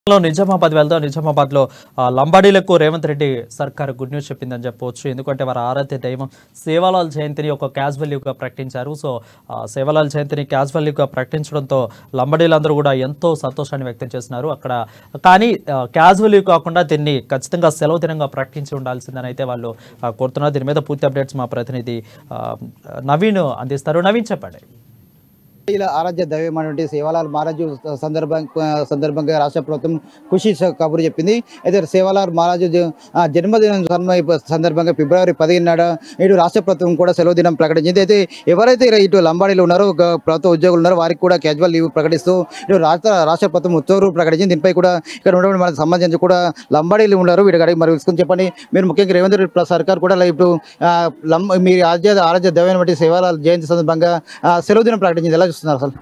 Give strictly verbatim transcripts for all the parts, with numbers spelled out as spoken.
నిజామాబాద్ వెళ్దాం. నిజామాబాద్లో లంబాడీలకు రేవంత్ రెడ్డి సర్కార్ గుడ్ న్యూస్ చెప్పిందని చెప్పవచ్చు. ఎందుకంటే వారి ఆరాధ్య దైవం సేవాలాల్ జయంతిని ఒక క్యాజువల్ లీవ్గా ప్రకటించారు. సో సేవాలాల్ జయంతిని క్యాజువల్ లీవ్గా ప్రకటించడంతో లంబాడీలందరూ కూడా ఎంతో సంతోషాన్ని వ్యక్తం చేస్తున్నారు అక్కడ. కానీ క్యాజువల్ లీవ్ కాకుండా దీన్ని ఖచ్చితంగా సెలవు దినంగా ప్రకటించి ఉండాల్సిందని అయితే వాళ్ళు కోరుతున్నారు. దీని మీద పూర్తి అప్డేట్స్ మా ప్రతినిధి నవీన్ అందిస్తారు. నవీన్ చెప్పండి. ఇలా ఆరాధ్య దైవమైనటువంటి సేవాలాల్ మహారాజు సందర్భం సందర్భంగా రాష్ట్ర ప్రభుత్వం ఖుషి కబురు చెప్పింది. అయితే సేవాలాల్ మహారాజు జన్మదినం సందర్భంగా ఫిబ్రవరి పదిహేను నాడు ఇటు రాష్ట్ర ప్రభుత్వం కూడా సెలవు దినం ప్రకటించింది. అయితే ఎవరైతే ఇటు లంబాడీలు ఉన్నారో ప్రభుత్వ ఉద్యోగులు ఉన్నారో వారికి కూడా క్యాజువల్ లీవ్ ప్రకటిస్తూ ఇటు రాష్ట్ర రాష్ట్ర ప్రభుత్వం ఉత్తర్వులు ప్రకటించింది. దీనిపై కూడా ఇక్కడ ఉన్నటువంటి మనకు సంబంధించి కూడా లంబాడీలు ఉన్నారు. వీటి అడిగి మరి తెలుసుకుని చెప్పండి. మీరు ముఖ్యంగా రేవంత్ రెడ్డి సర్కార్ కూడా ఇప్పుడు మీ ఆరాధ్య ఆరాధ్య దైవమైనటువంటి సేవాలాల్ జయంతి సందర్భంగా సెలవు దినం ప్రకటించింది. ఎలా అసలు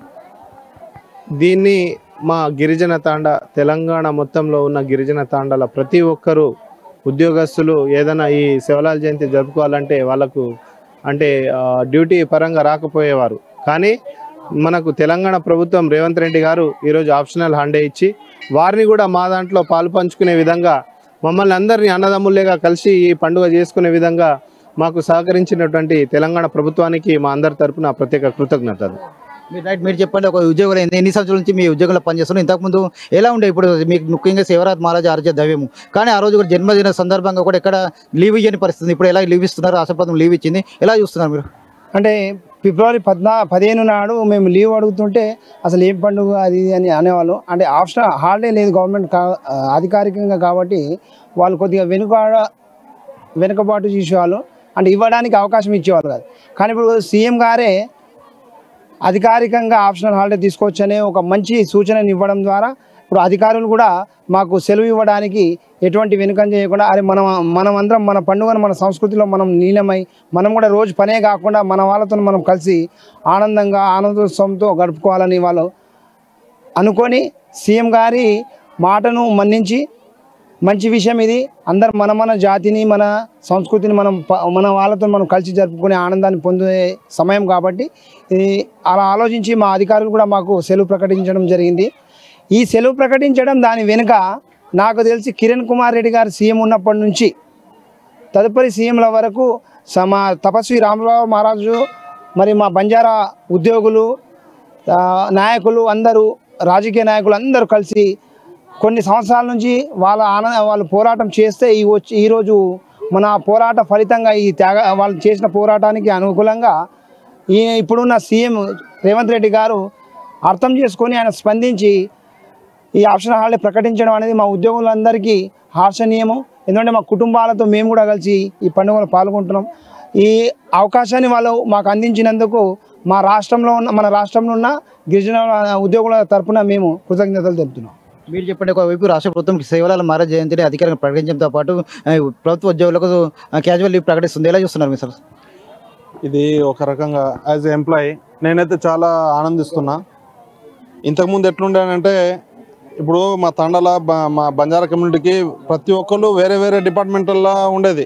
దీన్ని మా గిరిజన తాండ తెలంగాణ మొత్తంలో ఉన్న గిరిజన తాండాల ప్రతి ఒక్కరూ ఉద్యోగస్తులు ఏదైనా ఈ సేవాలాల్ జయంతి జరుపుకోవాలంటే వాళ్ళకు అంటే డ్యూటీ పరంగా రాకపోయేవారు. కానీ మనకు తెలంగాణ ప్రభుత్వం రేవంత్ రెడ్డి గారు ఈరోజు ఆప్షనల్ హాలిడే ఇచ్చి వారిని కూడా మా దాంట్లో పాలు పంచుకునే విధంగా మమ్మల్ని అందరినీ అన్నదమ్ములేగా కలిసి ఈ పండుగ చేసుకునే విధంగా మాకు సహకరించినటువంటి తెలంగాణ ప్రభుత్వానికి మా అందరి తరపున ప్రత్యేక కృతజ్ఞతలు. మీరు రైట్ మీరు చెప్పండి. ఒక ఉద్యోగులు ఎన్ని సంవత్సరాల నుంచి మీ ఉద్యోగంలో పనిచేస్తున్నారు? ఇంతకుముందు ఎలా ఉండే? ఇప్పుడు మీకు ముఖ్యంగా సేవాలాల్ మహారాజు ఆరాధ్య దైవము, కానీ ఆ రోజు కూడా జన్మదిన సందర్భంగా కూడా ఎక్కడ లీవ్ ఇవ్వని పరిస్థితి. ఇప్పుడు ఎలా లీవ్ ఇస్తున్నారు? రాష్ట్ర ప్రభుత్వం లీవ్ ఇచ్చింది, ఎలా చూస్తున్నారు మీరు? అంటే ఫిబ్రవరి పద్నా పదిహేను నాడు మేము లీవ్ అడుగుతుంటే అసలు ఏం పండుగ అది అని అనేవాళ్ళు. అంటే ఆప్షన్ హాలిడే లేదు గవర్నమెంట్ కా అధికారికంగా, కాబట్టి వాళ్ళు కొద్దిగా వెనుకాడ వెనుకబాటు చేసేవాళ్ళు, అంటే ఇవ్వడానికి అవకాశం ఇచ్చేవాళ్ళు కాదు. కానీ ఇప్పుడు సీఎం గారే అధికారికంగా ఆప్షనల్ హాలిడే తీసుకొచ్చనే ఒక మంచి సూచనను ఇవ్వడం ద్వారా ఇప్పుడు అధికారులు కూడా మాకు సెలవు ఇవ్వడానికి ఎటువంటి వెనుకం చేయకుండా, అరే మనం మనం అందరం మన పండుగను మన సంస్కృతిలో మనం లీనమై మనం కూడా రోజు పనే కాకుండా మన వాళ్ళతో మనం కలిసి ఆనందంగా ఆనందోత్సవంతో గడుపుకోవాలని వాళ్ళు అనుకొని సీఎం గారి మాటను మన్నించి మంచి విషయం ఇది. అందరు మన మన జాతిని మన సంస్కృతిని మనం మన వాళ్ళతో మనం కలిసి జరుపుకునే ఆనందాన్ని పొందే సమయం కాబట్టి అలా ఆలోచించి మా అధికారులు కూడా మాకు సెలవు ప్రకటించడం జరిగింది. ఈ సెలవు ప్రకటించడం దాని వెనుక నాకు తెలిసి కిరణ్ కుమార్ రెడ్డి గారు సీఎం ఉన్నప్పటి నుంచి తదుపరి సీఎంల వరకు మా తపస్వి రామరావు మహారాజు మరి మా బంజారా ఉద్యోగులు నాయకులు అందరూ రాజకీయ నాయకులు అందరూ కలిసి కొన్ని సంవత్సరాల నుంచి వాళ్ళ ఆనంద వాళ్ళు పోరాటం చేస్తే ఈ వచ్చి ఈరోజు మన పోరాట ఫలితంగా ఈ త్యాగ వాళ్ళు చేసిన పోరాటానికి అనుకూలంగా ఈ ఇప్పుడున్న సీఎం రేవంత్ రెడ్డి గారు అర్థం చేసుకొని ఆయన స్పందించి ఈ ఆప్షన్ హాలిడే ప్రకటించడం అనేది మా ఉద్యోగులందరికీ హర్షణీయము. ఎందుకంటే మా కుటుంబాలతో మేము కూడా కలిసి ఈ పండుగలో పాల్గొంటున్నాం. ఈ అవకాశాన్ని వాళ్ళు మాకు అందించినందుకు మా రాష్ట్రంలో ఉన్న మన రాష్ట్రంలో ఉన్న గిరిజన ఉద్యోగుల తరఫున మేము కృతజ్ఞతలు తెలుపుతున్నాం. మీరు చెప్పండి. ఒకవైపు రాష్ట్ర ప్రభుత్వం సేవాలాల్ మహారాజ్ జయంతిని అధికారికంగా ప్రకటించడంతో పాటు ప్రభుత్వ ఉద్యోగులకు క్యాజువల్ లీవ్ ప్రకటిస్తుంది, ఎలా చూస్తున్నారు మీరు? సార్ ఇది ఒక రకంగా యాజ్ ఎ ఎంప్లాయీ నేనైతే చాలా ఆనందిస్తున్నా. ఇంతకుముందు ఎట్లుండేనంటే ఇప్పుడు మా తండాల మా బంజారా కమ్యూనిటీకి ప్రతి ఒక్కరు వేరే వేరే డిపార్ట్మెంట్ల్లో ఉండేది.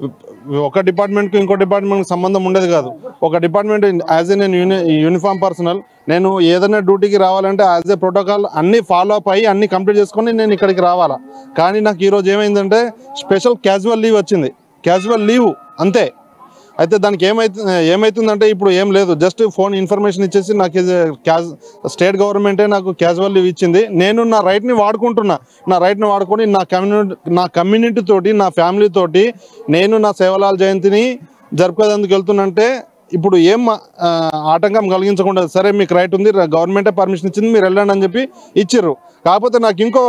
ఒక డిపార్ట్మెంట్కి ఇంకో డిపార్ట్మెంట్కి సంబంధం ఉండేది కాదు. ఒక డిపార్ట్మెంట్ యాజ్ ఏ నేను యూని యూనిఫామ్ పర్సనల్ నేను ఏదైనా డ్యూటీకి రావాలంటే యాజ్ ఏ ప్రోటోకాల్ అన్నీ ఫాలో అప్ అయ్యి అన్నీ కంప్లీట్ చేసుకొని నేను ఇక్కడికి రావాలా. కానీ నాకు ఈరోజు ఏమైందంటే స్పెషల్ క్యాజువల్ లీవ్ వచ్చింది. క్యాజువల్ లీవ్ అంతే. అయితే దానికి ఏమైతే ఏమవుతుందంటే ఇప్పుడు ఏం లేదు, జస్ట్ ఫోన్ ఇన్ఫర్మేషన్ ఇచ్చేసి నాకు క్యాజ్ స్టేట్ గవర్నమెంటే నాకు క్యాజువల్ లీవ్ ఇచ్చింది. నేను నా రైట్ని వాడుకుంటున్నా. నా రైట్ని వాడుకొని నా కమ్యూనిటీ నా కమ్యూనిటీ తోటి నా ఫ్యామిలీ తోటి నేను నా సేవాలాల్ జయంతిని జరుపుకోవడానికి వెళ్తున్నంటే ఇప్పుడు ఏం ఆటంకం కలిగించకుండా సరే మీకు రైట్ ఉంది, గవర్నమెంటే పర్మిషన్ ఇచ్చింది, మీరు వెళ్ళండి అని చెప్పి ఇచ్చిర్రు. కాకపోతే నాకు ఇంకో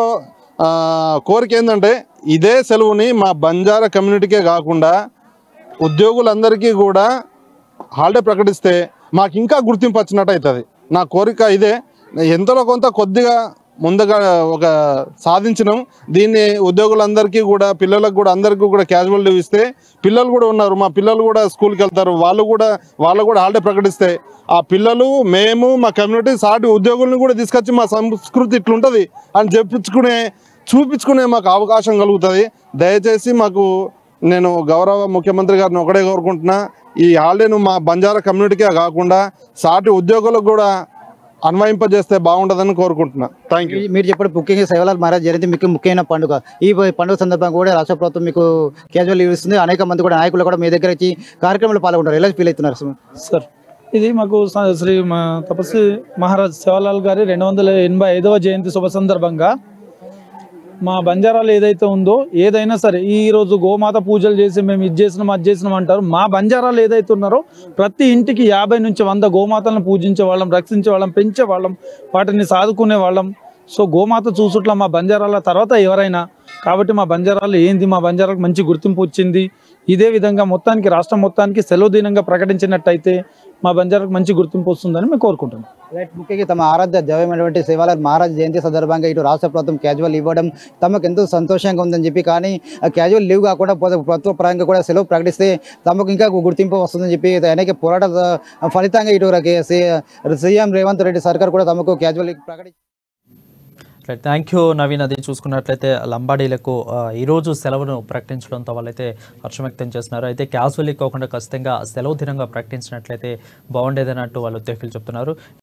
కోరిక ఏంటంటే ఇదే సెలవుని మా బంజారా కమ్యూనిటీకే కాకుండా ఉద్యోగులందరికీ కూడా హాలిడే ప్రకటిస్తే మాకు ఇంకా గుర్తింపు వచ్చినట్టు అవుతుంది. నా కోరిక ఇదే. ఎంతలో కొంత కొద్దిగా ముందుగా ఒక సాధించినాం. దీన్ని ఉద్యోగులందరికీ కూడా పిల్లలకు కూడా అందరికీ కూడా క్యాజువల్ లీవ్ ఇస్తే పిల్లలు కూడా ఉన్నారు, మా పిల్లలు కూడా స్కూల్కి వెళ్తారు, వాళ్ళు కూడా వాళ్ళు కూడా హాలిడే ప్రకటిస్తే ఆ పిల్లలు మేము మా కమ్యూనిటీ సాటి ఉద్యోగులను కూడా తీసుకొచ్చి మా సంస్కృతి ఇట్లుంటుంది అని చెప్పించుకునే చూపించుకునే మాకు అవకాశం కలుగుతుంది. దయచేసి మాకు నేను గౌరవ ముఖ్యమంత్రి గారిని ఒకటే కోరుకుంటున్నా, ఈ హాలిడేను మా బంజారా కమ్యూనిటీకే కాకుండా సాటి ఉద్యోగులకు కూడా అన్వయింపజేస్తే బాగుంటుందని కోరుకుంటున్నా. Thank you. మీరు చెప్పిన ముఖ్యంగా సేవలాల్ మహారాజ్ జయంతి మీకు ముఖ్యమైన పండుగ. ఈ పండుగ సందర్భంగా కూడా రాష్ట్ర ప్రభుత్వం మీకు క్యాజువల్ లీవ్ ఇస్తుంది. అనేక మంది కూడా నాయకులు కూడా మీ దగ్గర వచ్చి కార్యక్రమంలో పాల్గొంటారు. ఎలా ఫీల్ అవుతున్నారు సార్? ఇది మాకు స- శ్రీ మా తపస్వి మహారాజ్ సేవలాల్ గారి రెండు వందల ఎనభై ఐదవ జయంతి శుభ సందర్భంగా మా బంజారాలు ఏదైతే ఉందో ఏదైనా సరే ఈ రోజు గోమాత పూజలు చేసి మేము ఇది చేసినాం అది చేసినాం అంటారు. మా బంజారాలు ఏదైతే ఉన్నారో ప్రతి ఇంటికి యాభై నుంచి వంద గోమాతలను పూజించే వాళ్ళం, రక్షించే వాళ్ళం, పెంచే వాళ్ళం, వాటిని సాదుకునే వాళ్ళం. సో గోమాత చూసుట్లా మా బంజారాల తర్వాత ఎవరైనా, కాబట్టి మా బంజారాలు ఏంది, మా బంజారాలకు మంచి గుర్తింపు వచ్చింది. ఇదే విధంగా మొత్తానికి రాష్ట్రం మొత్తానికి సెలవు దినంగా ప్రకటించినట్టయితే మా బంజారాలకు మంచి గుర్తింపు వస్తుందని మేము కోరుకుంటున్నాం. రైట్. ముఖ్యంగా తమ ఆరాధ్య దైవమైనటువంటి సేవాలాల్ మహారాజ్ జయంతి సందర్భంగా ఇటు రాష్ట్ర ప్రభుత్వం క్యాజువల్ ఇవ్వడం తమకు ఎంతో సంతోషంగా ఉందని చెప్పి, కానీ ఆ క్యాజువల్ లీవ్ కాకుండా పోతే ప్రభుత్వ పరంగా కూడా సెలవు ప్రకటిస్తే తమకు ఇంకా గుర్తింపు వస్తుందని చెప్పి అనేక పోరాట ఫలితంగా ఇటు సీఎం రేవంత్ రెడ్డి సర్కార్ కూడా తమకు క్యాజువల్ లీవ్ ప్రకటించారు. Right, thank you Naveen. అది చూసుకున్నట్లయితే లంబాడీలకు ఆ, ఈరోజు సెలవును ప్రకటించడంతో వాళ్ళైతే హర్షం వ్యక్తం చేస్తున్నారు. అయితే క్యాజువల్లీ కాకుండా ఖచ్చితంగా సెలవు దినంగా ప్రకటించినట్లయితే బాగుండేదని అంటూ వాళ్ళు ఉద్యోగులు చెప్తున్నారు.